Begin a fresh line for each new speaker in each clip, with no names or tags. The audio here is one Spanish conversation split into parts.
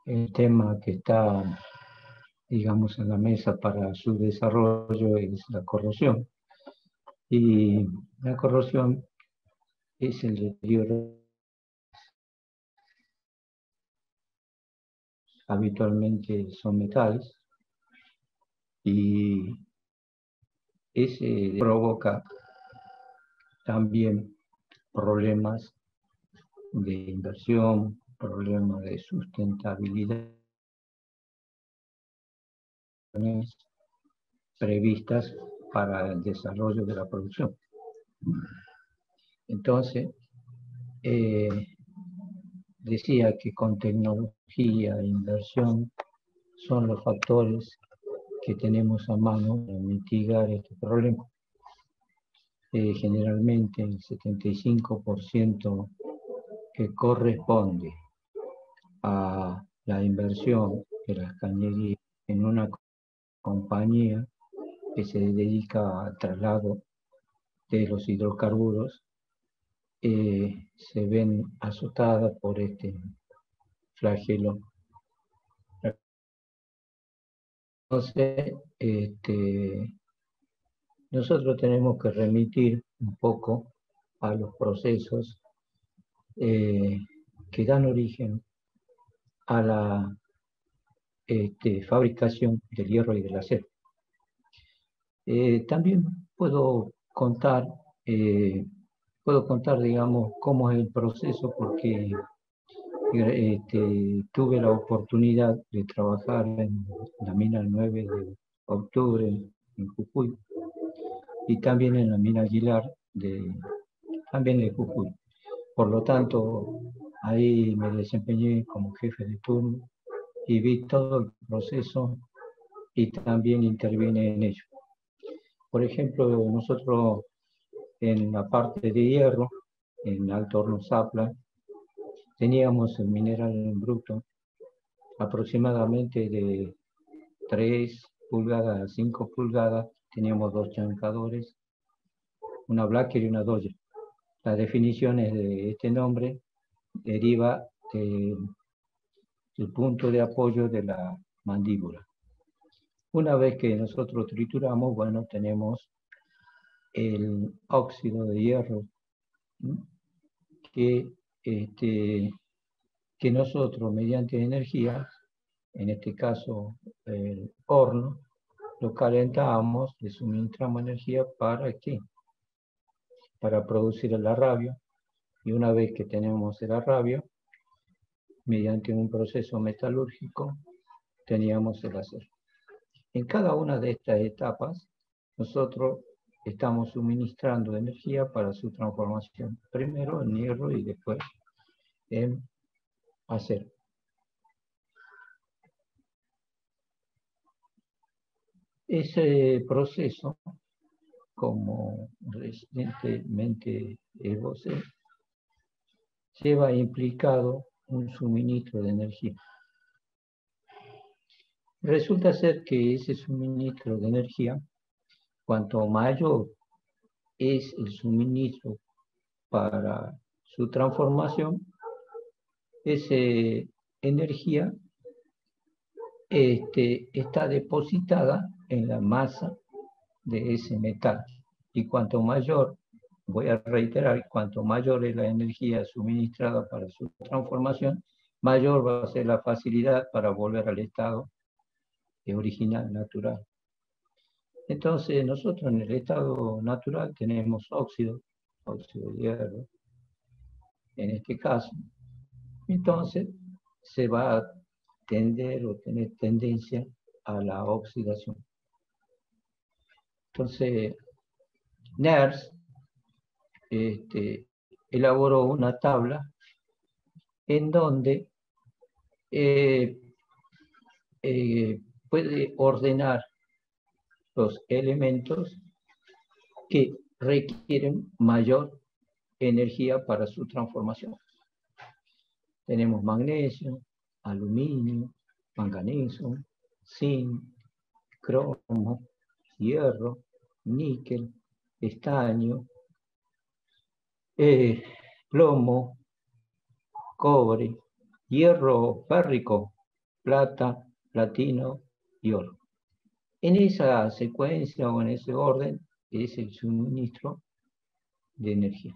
el tema que está, digamos, en la mesa para su desarrollo es la corrosión. Y la corrosión es el deterioro. Habitualmente son metales y ese provoca también problemas de inversión, problemas de sustentabilidad previstas para el desarrollo de la producción. Entonces, decía que con tecnología e inversión son los factores que tenemos a mano para mitigar este problema. Generalmente el 75% que corresponde a la inversión de las cañerías en una compañía que se dedica al traslado de los hidrocarburos, se ven azotadas por este flagelo. Entonces, nosotros tenemos que remitir un poco a los procesos que dan origen a la fabricación del hierro y del acero. También puedo contar, digamos, cómo es el proceso, porque tuve la oportunidad de trabajar en la mina 9 de octubre en Jujuy y también en la mina Aguilar también de Jujuy. Por lo tanto, ahí me desempeñé como jefe de turno y vi todo el proceso y también intervine en ello. Por ejemplo, nosotros en la parte de hierro, en Alto Horno Zapla, teníamos el mineral en bruto aproximadamente de 3 pulgadas a 5 pulgadas. Teníamos 2 chancadores, una Blacker y una Dodge. Las definiciones de este nombre deriva del punto de apoyo de la mandíbula. Una vez que nosotros trituramos, bueno, tenemos el óxido de hierro, que nosotros mediante energía, en este caso el horno, lo calentamos, le suministramos energía ¿para qué? Para producir el arrabio, y una vez que tenemos el arrabio, mediante un proceso metalúrgico, teníamos el acero. En cada una de estas etapas, nosotros estamos suministrando energía para su transformación, primero en hierro y después en acero. Ese proceso, como recientemente esbocé, lleva implicado un suministro de energía. Resulta ser que ese suministro de energía, cuanto mayor es el suministro para su transformación, esa energía está depositada en la masa de ese metal. Y cuanto mayor, voy a reiterar, cuanto mayor es la energía suministrada para su transformación, mayor va a ser la facilidad para volver al estado original, natural. Entonces, nosotros en el estado natural tenemos óxido de hierro, en este caso. Entonces, se va a tender o tener tendencia a la oxidación. Entonces, NERS elaboró una tabla en donde puede ordenar los elementos que requieren mayor energía para su transformación. Tenemos magnesio, aluminio, manganeso, zinc, cromo, hierro, níquel, estaño, plomo, cobre, hierro férrico, plata, platino y oro. En esa secuencia o en ese orden es el suministro de energía.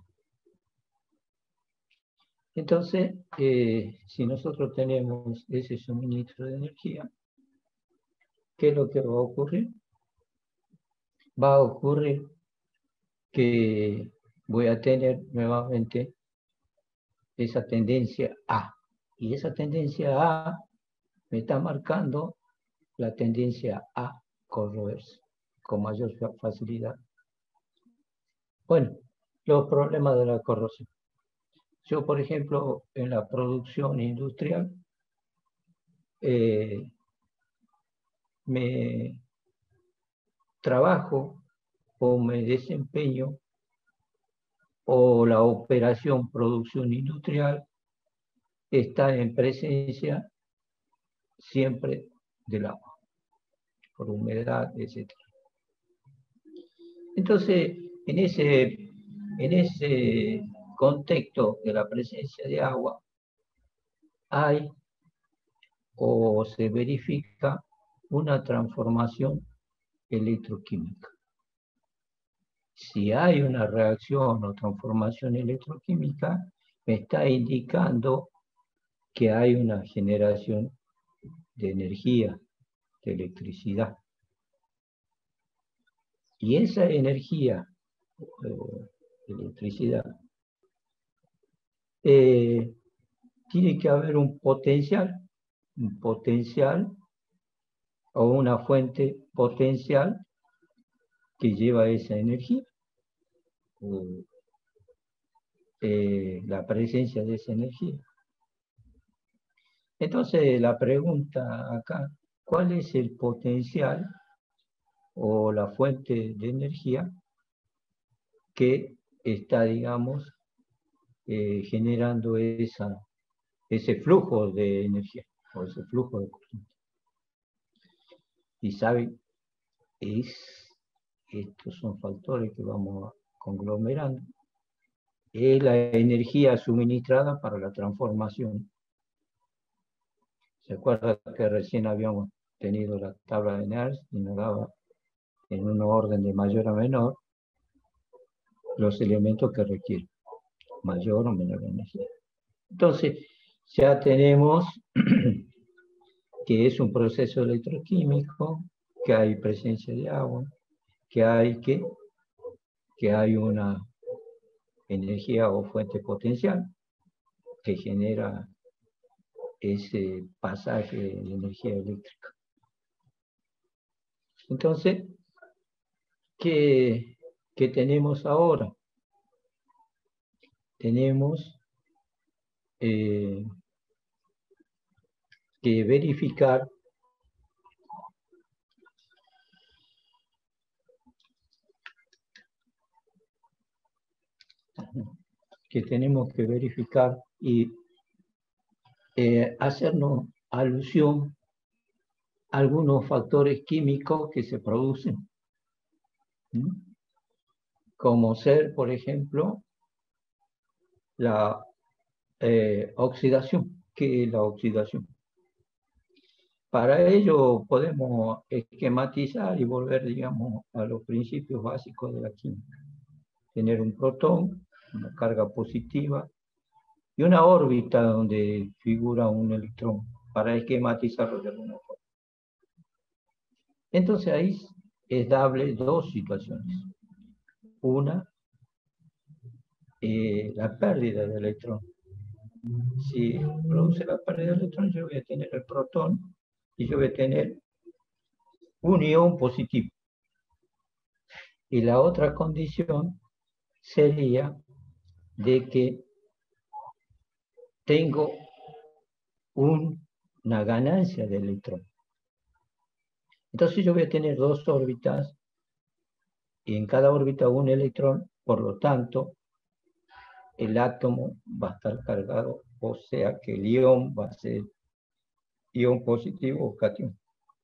Entonces, si nosotros tenemos ese suministro de energía, ¿qué es lo que va a ocurrir? Va a ocurrir que voy a tener nuevamente esa tendencia A. Y esa tendencia A me está marcando la tendencia a corroerse con mayor facilidad. Bueno, los problemas de la corrosión. Yo, por ejemplo, en la producción industrial, me trabajo o me desempeño o la operación producción industrial está en presencia siempre del agua, por humedad, etc. Entonces, en ese contexto de la presencia de agua, hay o se verifica una transformación electroquímica. Si hay una reacción o transformación electroquímica, me está indicando que hay una generación de energía, de electricidad. Y esa energía, electricidad, tiene que haber un potencial o una fuente potencial que lleva esa energía, la presencia de esa energía. Entonces la pregunta acá, ¿cuál es el potencial o la fuente de energía que está, digamos, generando ese flujo de energía o ese flujo de corriente? Y saben, estos son factores que vamos conglomerando. Es la energía suministrada para la transformación. ¿Se acuerda que recién habíamos tenido la tabla de Nernst y nos daba en un orden de mayor a menor los elementos que requieren mayor o menor energía? Entonces, ya tenemos que es un proceso electroquímico, que hay presencia de agua, que hay una energía o fuente potencial que genera ese pasaje de energía eléctrica. Entonces, ¿qué tenemos ahora? Tenemos que verificar y hacernos alusión a algunos factores químicos que se producen, ¿sí? Como ser, por ejemplo, la oxidación. ¿Qué es la oxidación? Para ello podemos esquematizar y volver, digamos, a los principios básicos de la química. Tener un protón, una carga positiva, y una órbita donde figura un electrón, para esquematizarlo de alguna forma. Entonces ahí es dable dos situaciones. Una, la pérdida de electrón. Si produce la pérdida de electrón, yo voy a tener el protón y yo voy a tener un ion positivo. Y la otra condición sería de que tengo una ganancia de electrón. Entonces yo voy a tener dos órbitas y en cada órbita un electrón, por lo tanto, el átomo va a estar cargado, o sea que el ion va a ser ion positivo o cation.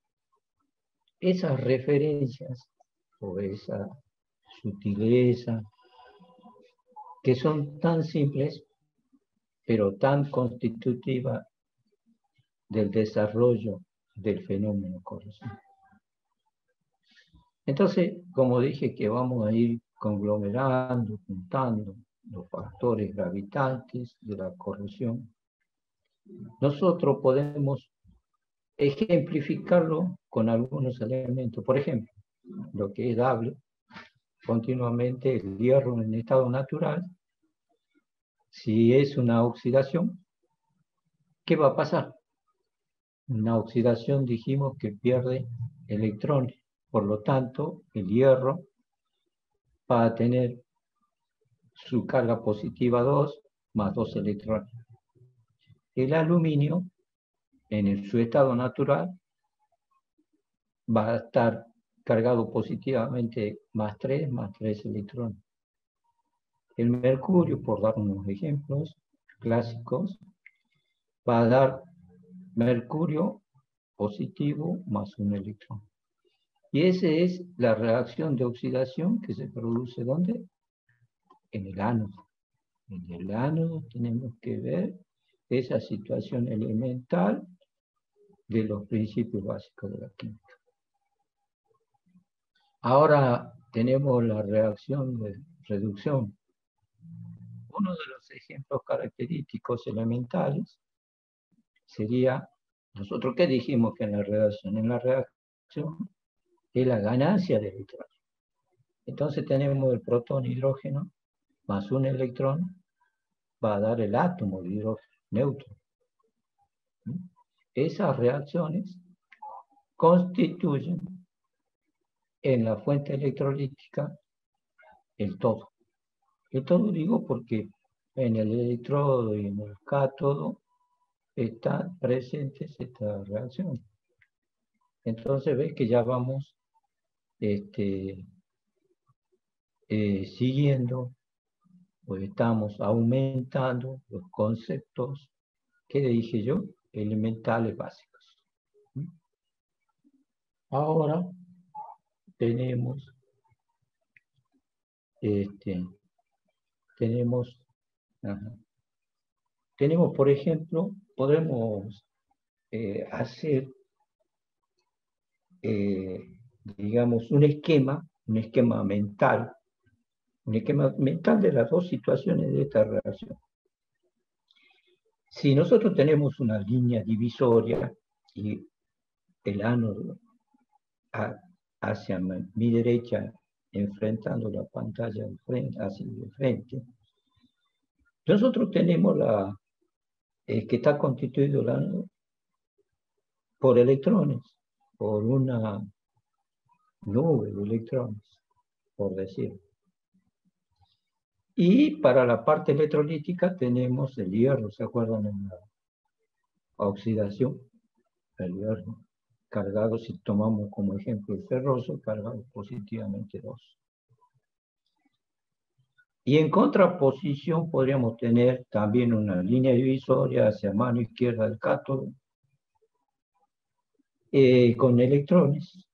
Esas referencias o esa sutileza, que son tan simples, pero tan constitutivas del desarrollo del fenómeno corrosivo. Entonces, como dije que vamos a ir conglomerando, juntando los factores gravitantes de la corrosión, nosotros podemos ejemplificarlo con algunos elementos. Por ejemplo, lo que es dable, continuamente el hierro en estado natural, si es una oxidación, ¿qué va a pasar? Una oxidación dijimos que pierde electrones, por lo tanto el hierro va a tener su carga positiva 2 más 2 electrones. El aluminio, su estado natural, va a estar cargado positivamente más 3 electrones. El mercurio, por dar unos ejemplos clásicos, va a dar mercurio positivo más un electrón. Y esa es la reacción de oxidación que se produce ¿dónde? En el ánodo. En el ánodo tenemos que ver esa situación elemental de los principios básicos de la química. Ahora tenemos la reacción de reducción. Uno de los ejemplos característicos elementales sería, nosotros ¿qué dijimos que en la reacción? En la reacción es la ganancia de electrones. Entonces tenemos el protón hidrógeno más un electrón, va a dar el átomo de hidrógeno neutro. Esas reacciones constituyen en la fuente electrolítica el todo. El todo digo porque en el electrodo y en el cátodo están presentes estas reacciones. Entonces ves que ya vamos siguiendo o estamos aumentando los conceptos que dije yo, elementales básicos. Ahora tenemos por ejemplo, podemos hacer, digamos, un esquema mental, de las dos situaciones de esta relación. Si nosotros tenemos una línea divisoria y el ánodo hacia mi derecha, enfrentando la pantalla hacia el frente, nosotros tenemos que está constituido el ánodo por electrones, por una nube de electrones, por decirlo. Y para la parte electrolítica tenemos el hierro, ¿se acuerdan? En la oxidación, el hierro cargado, si tomamos como ejemplo el ferroso, cargado positivamente 2. Y en contraposición podríamos tener también una línea divisoria hacia mano izquierda del cátodo, con electrones,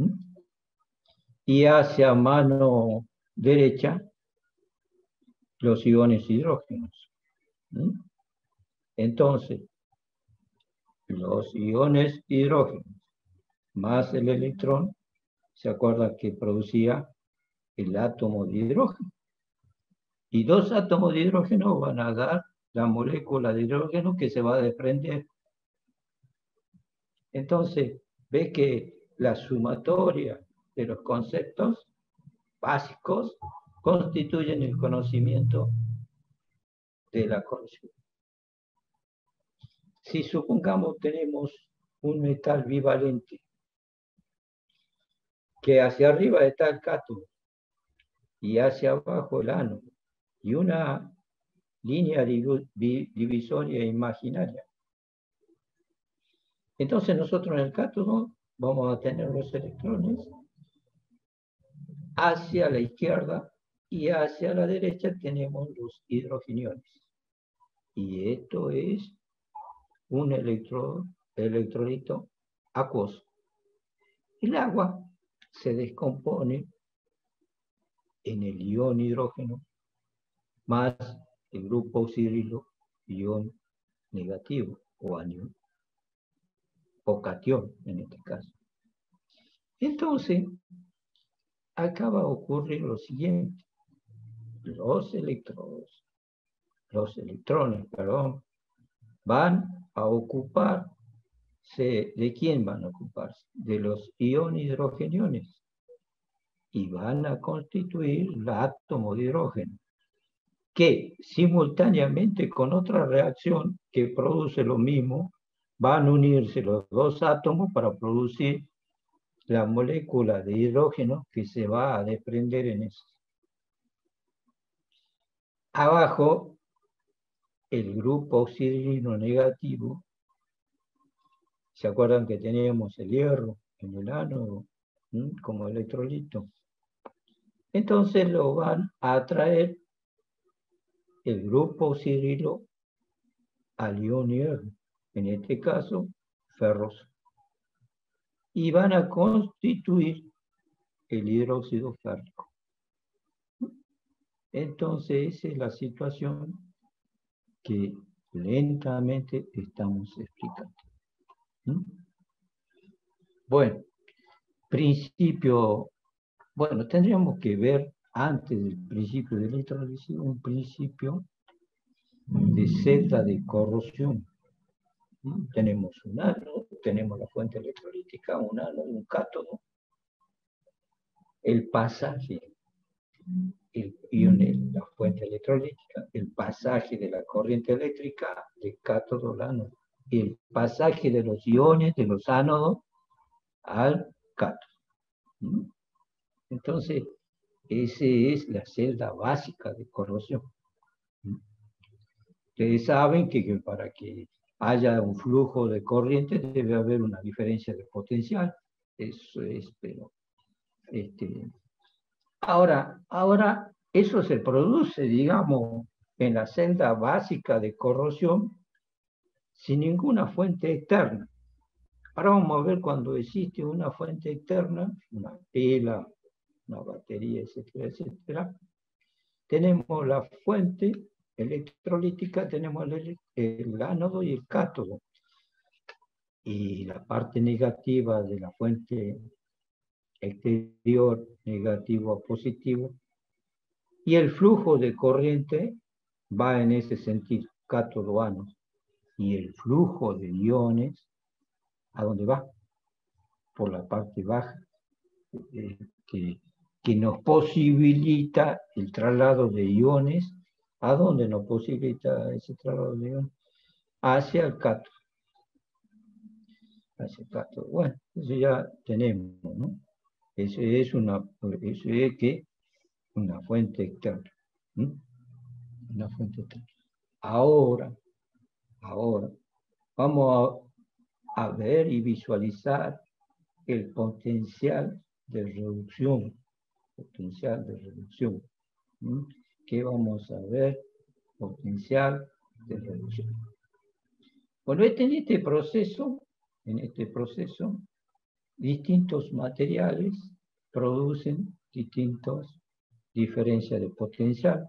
y hacia mano derecha los iones hidrógenos. Entonces, los iones hidrógenos más el electrón, ¿se acuerda que producía el átomo de hidrógeno? Y 2 átomos de hidrógeno van a dar la molécula de hidrógeno que se va a desprender. Entonces, ves que la sumatoria de los conceptos básicos constituyen el conocimiento de la corrosión. Si supongamos tenemos un metal bivalente, que hacia arriba está el cátodo y hacia abajo el ánodo, y una línea divisoria imaginaria. Entonces nosotros en el cátodo vamos a tener los electrones hacia la izquierda y hacia la derecha tenemos los hidrogeniones. Y esto es un electrolito acuoso. El agua se descompone en el ion hidrógeno más el grupo oxidrilo, ion negativo o anión. o catión en este caso. Entonces, acá va a ocurrir lo siguiente. Los electrones, van a ocuparse. ¿De quién van a ocuparse? De los hidrogeniones. Y van a constituir el átomo de hidrógeno, que simultáneamente con otra reacción que produce lo mismo, van a unirse los dos átomos para producir la molécula de hidrógeno que se va a desprender en eso. Abajo, el grupo oxidrino negativo, ¿se acuerdan que teníamos el hierro en el ánodo como electrolito? Entonces lo van a atraer el grupo oxidrino al ion hierro, en este caso ferroso, y van a constituir el hidróxido férrico. Entonces esa es la situación que lentamente estamos explicando. Bueno, tendríamos que ver antes del principio de electrolisis un principio de celda de corrosión. Tenemos un ánodo, tenemos la fuente electrolítica, un ánodo, un cátodo. El pasaje, la fuente electrolítica, el pasaje de la corriente eléctrica de cátodo al ánodo, el pasaje de los iones de los ánodos al cátodo. Entonces, esa es la celda básica de corrosión. Ustedes saben que para que haya un flujo de corriente debe haber una diferencia de potencial. Eso es, pero... Ahora, eso se produce, digamos, en la celda básica de corrosión sin ninguna fuente externa. Ahora vamos a ver cuando existe una fuente externa, una pila, una batería, etcétera, etcétera. Tenemos la fuente electrolítica, tenemos el ánodo y el cátodo. Y la parte negativa de la fuente exterior, negativo a positivo, y el flujo de corriente va en ese sentido, cátodo ánodo. Y el flujo de iones, ¿a dónde va? Por la parte baja, que nos posibilita el traslado de iones. ¿A dónde nos posibilita ese traslado de iones? Hacia el cátodo. Hacia el cátodo. Bueno, eso ya tenemos, ¿no? Eso es una fuente externa. Una fuente externa. Ahora, vamos a ver y visualizar el potencial de reducción. Potencial de reducción. ¿Qué vamos a ver? Potencial de reducción. Bueno, en este proceso, distintos materiales producen distintas diferencias de potencial.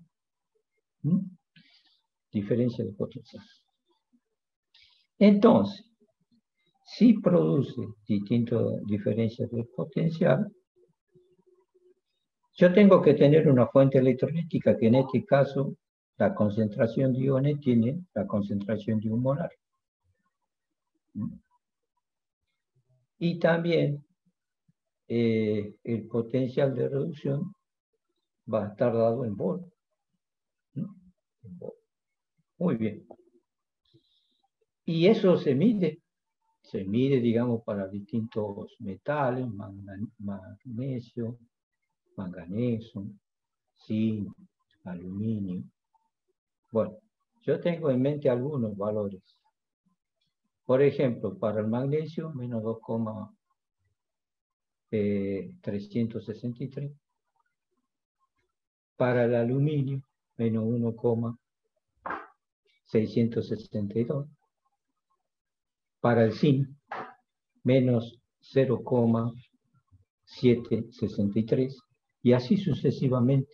Diferencia de potencial. Entonces, si produce distintas diferencias de potencial, yo tengo que tener una fuente electrolítica que en este caso la concentración de iones tiene la concentración de un molar. Y también el potencial de reducción va a estar dado en volt. Muy bien. Y eso se mide, digamos, para distintos metales, magnesio, manganeso, zinc, aluminio. Bueno, yo tengo en mente algunos valores. Por ejemplo, para el magnesio, menos 2,363. Para el aluminio, menos 1,662. Para el zinc, menos 0,763. Y así sucesivamente.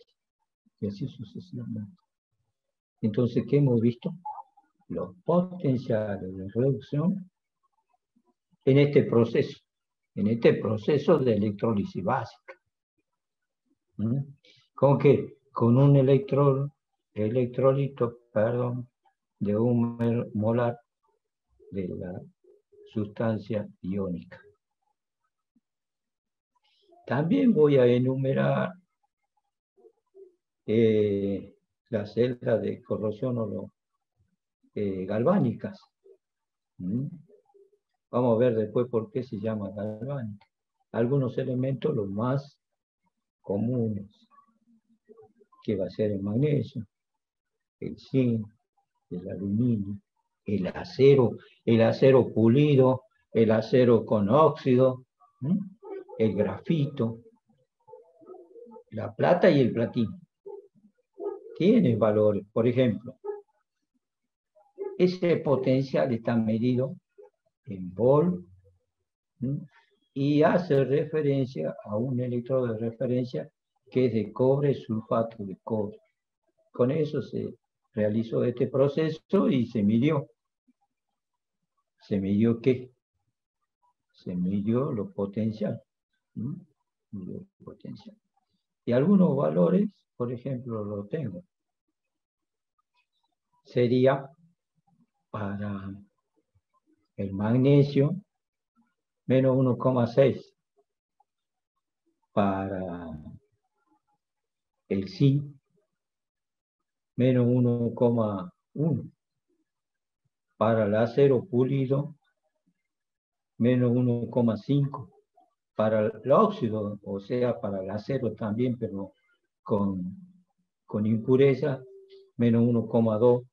Entonces, ¿qué hemos visto? Los potenciales de reducción en este proceso de electrólisis básica. ¿Con qué? Con un electrolito, perdón, de 1 molar de la sustancia iónica. También voy a enumerar las celdas de corrosión galvánicas. Vamos a ver después por qué se llama galvánica. Algunos elementos, los más comunes, que va a ser el magnesio, el zinc, el aluminio, el acero pulido, el acero con óxido, el grafito, la plata y el platino. Tiene valores, por ejemplo, ese potencial está medido en volt y hace referencia a un electrodo de referencia que es de cobre, sulfato de cobre. Con eso se realizó este proceso y se midió. ¿Se midió qué? Se midió lo potencial. Y algunos valores, por ejemplo, lo tengo. Sería para el magnesio, menos 1,6. Para el zinc, menos 1,1. Para el acero pulido, menos 1,5. Para el óxido, o sea, para el acero también, pero con impureza, menos 1,2.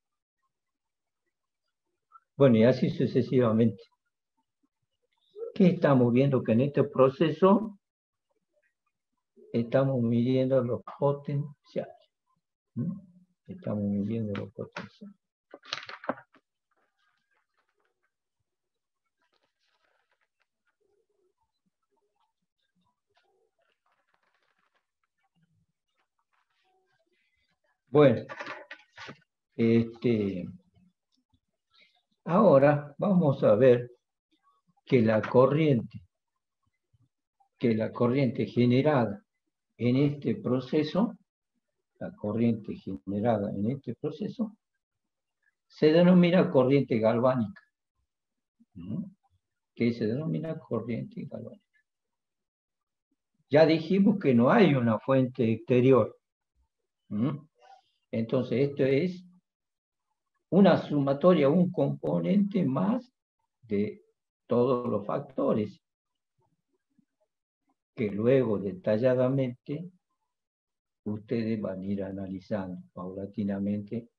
Bueno, y así sucesivamente. ¿Qué estamos viendo? Que en este proceso estamos midiendo los potenciales. Estamos midiendo los potenciales. Bueno, ahora vamos a ver que la corriente generada en este proceso, se denomina corriente galvánica. ¿Qué se denomina corriente galvánica? Ya dijimos que no hay una fuente exterior. Entonces, esto es una sumatoria, un componente más de todos los factores que luego detalladamente ustedes van a ir analizando paulatinamente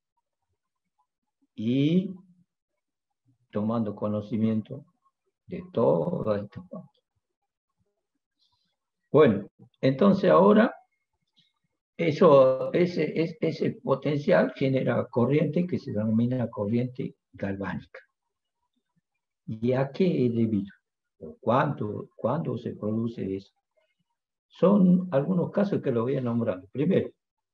y tomando conocimiento de toda esta parte. Bueno, entonces ahora ese potencial genera corriente que se denomina corriente galvánica. ¿Y a qué es debido? ¿Cuándo se produce eso? Son algunos casos que lo voy a nombrar. Primero,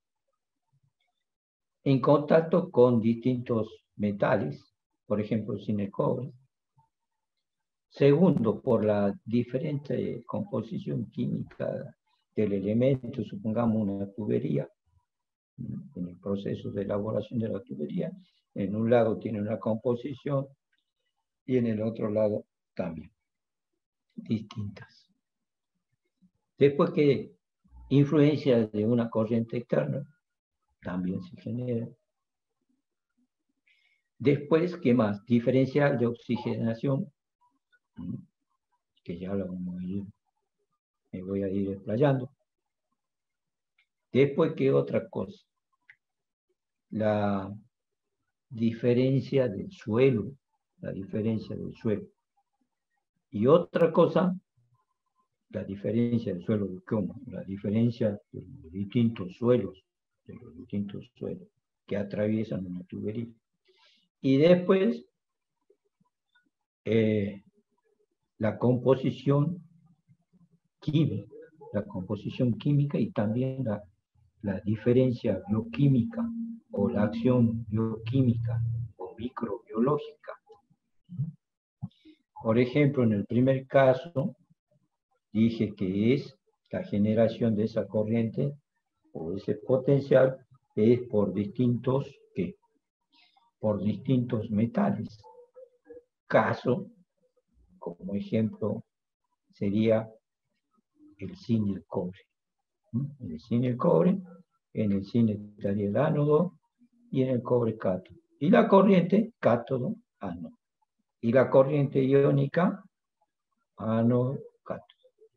en contacto con distintos metales, por ejemplo, sin el cobre. Segundo, por la diferente composición química del elemento, supongamos una tubería, en el proceso de elaboración de la tubería, en un lado tiene una composición y en el otro lado también, distintas. Después que influencia de una corriente externa, también se genera. Después, ¿qué más? Diferencial de oxigenación, que ya lo vamos a ir, me voy a ir explayando. Después, ¿qué otra cosa? La diferencia del suelo, Y otra cosa, la diferencia del suelo, ¿cómo? La diferencia de los distintos suelos, que atraviesan una tubería. Y después, la composición química y también la diferencia bioquímica o la acción bioquímica o microbiológica. Por ejemplo, en el primer caso, dije que es la generación de esa corriente o ese potencial es por distintos, ¿qué? Por distintos metales. Caso, como ejemplo, sería el zinc y el cobre. En el zinc y el cobre, en el zinc estaría el ánodo y en el cobre cátodo. Y la corriente, cátodo, ánodo. Y la corriente iónica, ánodo, cátodo.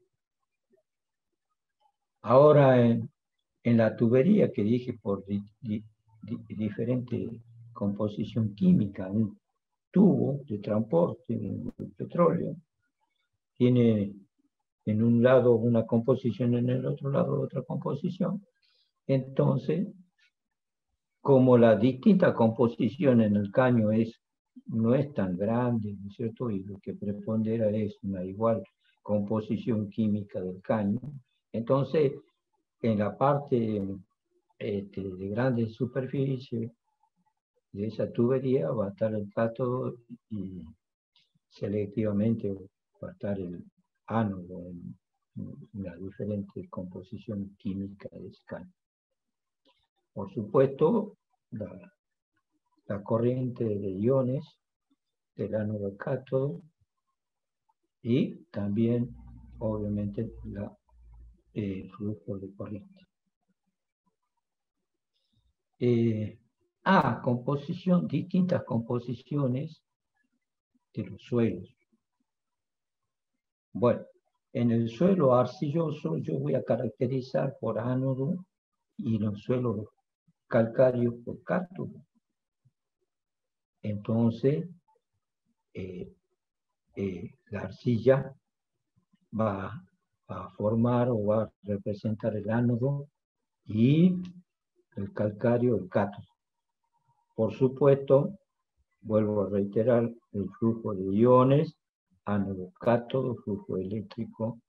Ahora, en la tubería que dije por diferente composición química, un tubo de transporte de petróleo tiene en un lado una composición, en el otro lado otra composición. Entonces, como la distinta composición en el caño no es tan grande, ¿no es cierto? Y lo que prepondera es una igual composición química del caño. Entonces, en la parte de grande superficie de esa tubería va a estar el cátodo y selectivamente va a estar el ánodo en la diferente composición química de ese caño. Por supuesto, la corriente de iones del ánodo al cátodo y también, obviamente, el flujo de corriente. Distintas composiciones de los suelos. Bueno, en el suelo arcilloso yo voy a caracterizar por ánodo y en los suelos calcáreos por cátodo. Entonces, la arcilla va a formar o va a representar el ánodo y el calcáreo el cátodo. Por supuesto, vuelvo a reiterar el flujo de iones, ánodo cátodo, flujo eléctrico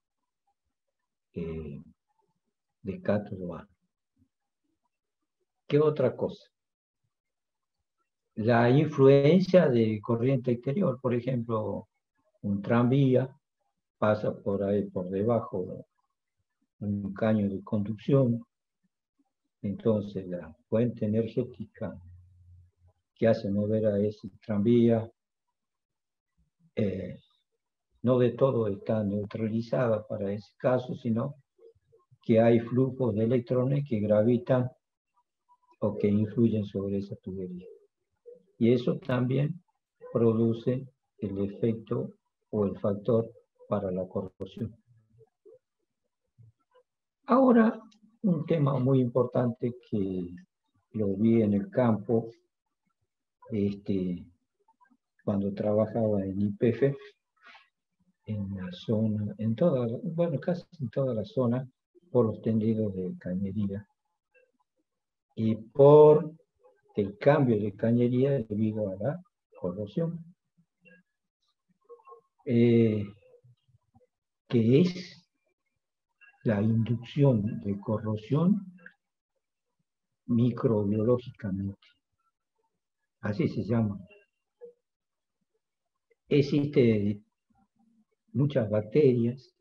de cátodo ánodo. ¿Qué otra cosa? La influencia de corriente exterior, por ejemplo, un tranvía pasa por ahí por debajo un caño de conducción, entonces la fuente energética que hace mover a ese tranvía no de todo está neutralizada para ese caso, sino que hay flujos de electrones que gravitan o que influyen sobre esa tubería. Y eso también produce el efecto o el factor para la corrosión. Ahora, un tema muy importante que lo vi en el campo cuando trabajaba en YPF, en la zona, casi en toda la zona, por los tendidos de cañería y por el cambio de cañería debido a la corrosión, que es la inducción de corrosión microbiológicamente. Así se llama. Existen muchas bacterias,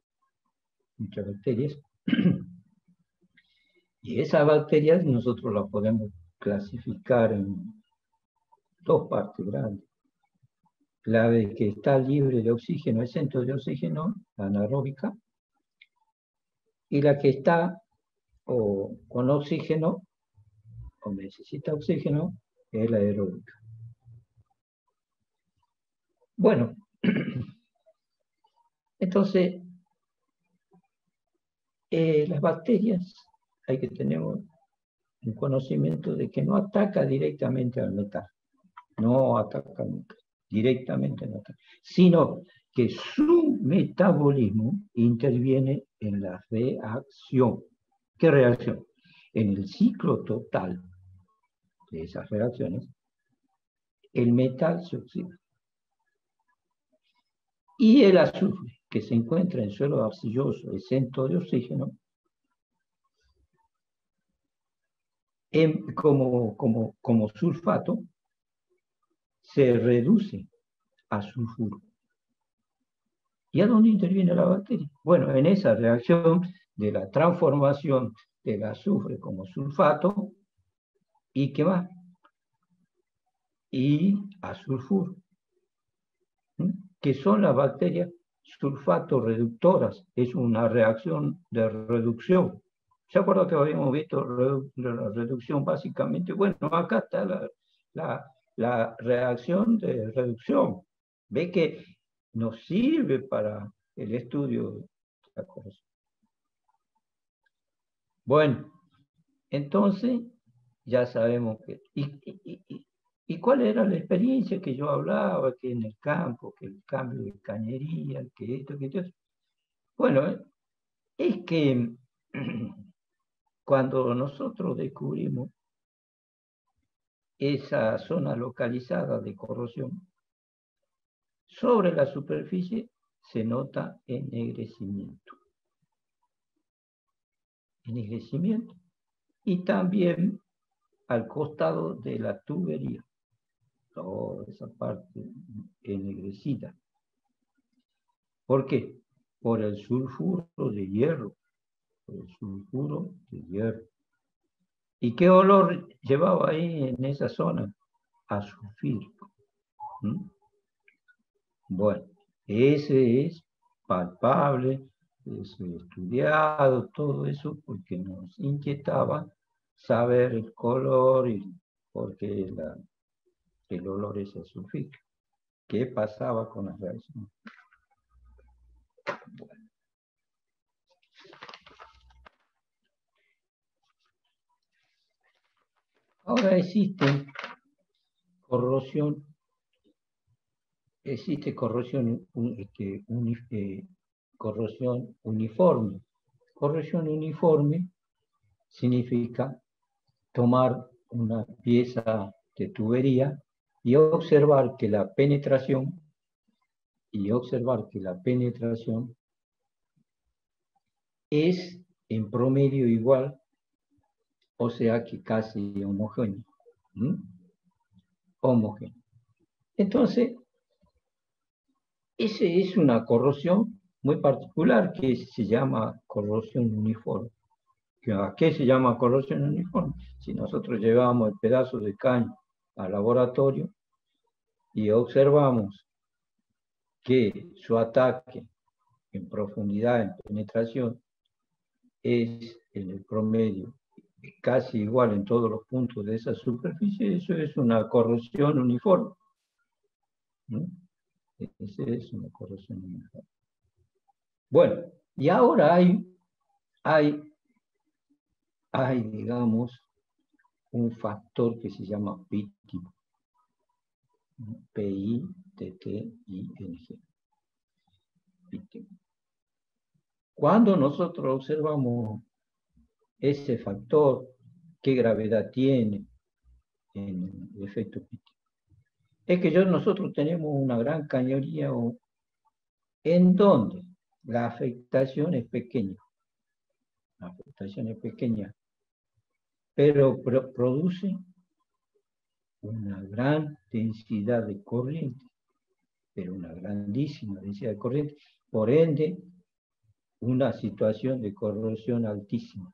y esas bacterias nosotros las podemos clasificar en dos partes grandes. La de que está libre de oxígeno, exento de oxígeno, anaeróbica, y la que está con oxígeno, o necesita oxígeno, es la aeróbica. Bueno, entonces, las bacterias hay que tener un conocimiento de que no ataca directamente al metal, no ataca directamente al metal, sino que su metabolismo interviene en la reacción. ¿Qué reacción? En el ciclo total de esas reacciones, el metal se oxida. Y el azufre, que se encuentra en suelo arcilloso, exento de oxígeno, como sulfato, se reduce a sulfuro. ¿Y a dónde interviene la bacteria? Bueno, en esa reacción de la transformación del azufre como sulfato, ¿y qué más? Y a sulfuro, que son las bacterias sulfato reductoras. Es una reacción de reducción. ¿Se acuerdan que habíamos visto la reducción básicamente? Bueno, acá está la reacción de reducción. Ve que nos sirve para el estudio de la cosa. Bueno, entonces ya sabemos que... ¿Y cuál era la experiencia que yo hablaba? Que en el campo, que el cambio de cañería, que esto, que esto. Bueno, es que cuando nosotros descubrimos esa zona localizada de corrosión, sobre la superficie se nota ennegrecimiento. Ennegrecimiento. Y también al costado de la tubería, toda esa parte ennegrecida. ¿Por qué? Por el sulfuro de hierro. Por el sulfuro de hierro. ¿Y qué olor llevaba ahí en esa zona? A sulfídrico. Bueno, ese es palpable, es estudiado, todo eso, porque nos inquietaba saber el color y por qué el olor es sulfídrico. ¿Qué pasaba con las reacciones? Bueno. Ahora existe corrosión corrosión uniforme. Corrosión uniforme significa tomar una pieza de tubería y observar que la penetración es en promedio igual, o sea que casi homogéneo. Homogéneo. Entonces, esa es una corrosión muy particular que se llama corrosión uniforme. ¿A qué se llama corrosión uniforme? Si nosotros llevamos el pedazo de caña al laboratorio y observamos que su ataque en profundidad, en penetración, es en el promedio casi igual en todos los puntos de esa superficie, eso es una corrosión uniforme. ¿No? Esa es una corrosión uniforme. Bueno, y ahora hay, digamos, un factor que se llama PITT. P-I-T-T-I-N-G. Cuando nosotros observamos ese factor, qué gravedad tiene en el efecto PITT, es que nosotros tenemos una gran cañería en donde la afectación es pequeña. La afectación es pequeña, pero produce una gran densidad de corriente, pero una grandísima densidad de corriente, por ende, una situación de corrosión altísima.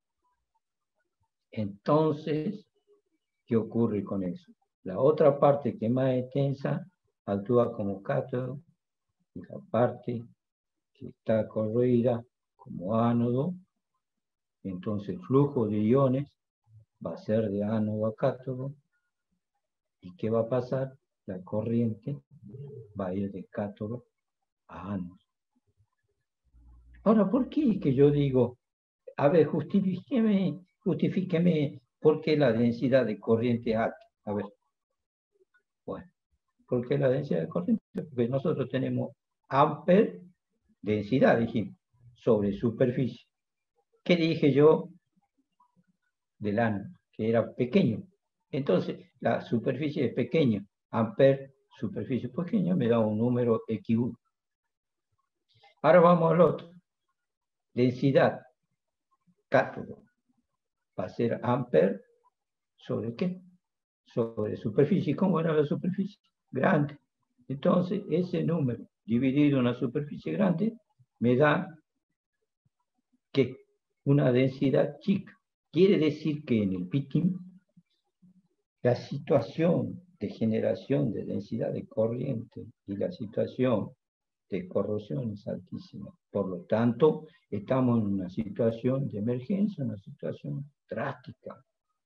Entonces, ¿qué ocurre con eso? La otra parte que es más extensa actúa como cátodo y la parte que está corroída como ánodo. Entonces, el flujo de iones va a ser de ánodo a cátodo. ¿Y qué va a pasar? La corriente va a ir de cátodo a ánodo. Ahora, ¿por qué es que yo digo, a ver, justifíqueme por qué la densidad de corriente es alta? A ver, bueno, ¿por qué la densidad de corriente? Porque nosotros tenemos amper densidad, dijimos, sobre superficie. ¿Qué dije yo del ánodo? Que era pequeño. Entonces, la superficie es pequeña, amper, superficie pequeña, me da un número equivocado. Ahora vamos al otro. Densidad, cátodo, va a ser amper sobre qué? Sobre superficie. ¿Cómo era la superficie? Grande. Entonces, ese número dividido una superficie grande me da que una densidad chica. Quiere decir que en el pitting la situación de generación de densidad de corriente y la situación de corrosión es altísima. Por lo tanto, estamos en una situación de emergencia, una situación drástica.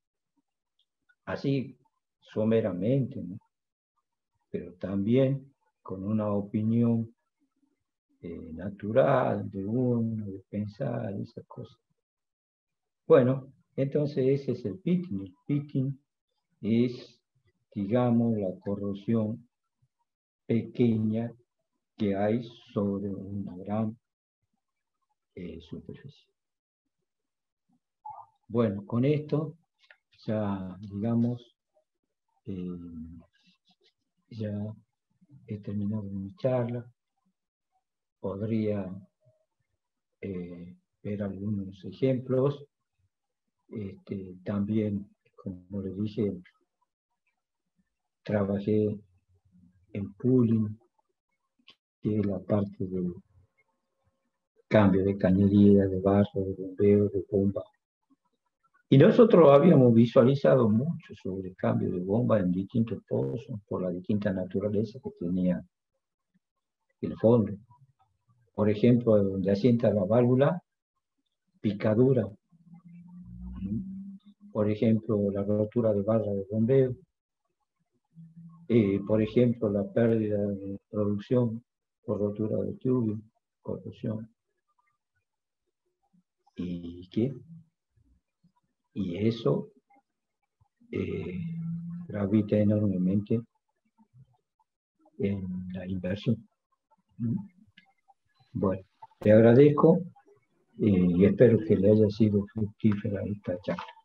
Así someramente, ¿no? Pero también con una opinión natural de uno, de pensar, esas cosas. Bueno, entonces ese es el pitting. El pitting es, digamos, la corrosión pequeña que hay sobre una gran superficie. Bueno, con esto ya, digamos, ya he terminado mi charla. Podría ver algunos ejemplos. También, como les dije, trabajé en pooling, que es la parte del cambio de cañería, de barro, de bombeo, de bomba. Y nosotros habíamos visualizado mucho sobre el cambio de bomba en distintos pozos, por la distinta naturaleza que tenía el fondo. Por ejemplo, donde asienta la válvula, picadura. Por ejemplo, la rotura de barra de bombeo. Por ejemplo, la pérdida de producción por rotura de tubo, corrosión. ¿Y qué? Y eso gravita enormemente en la inversión. Bueno, te agradezco y espero que le haya sido fructífera esta charla.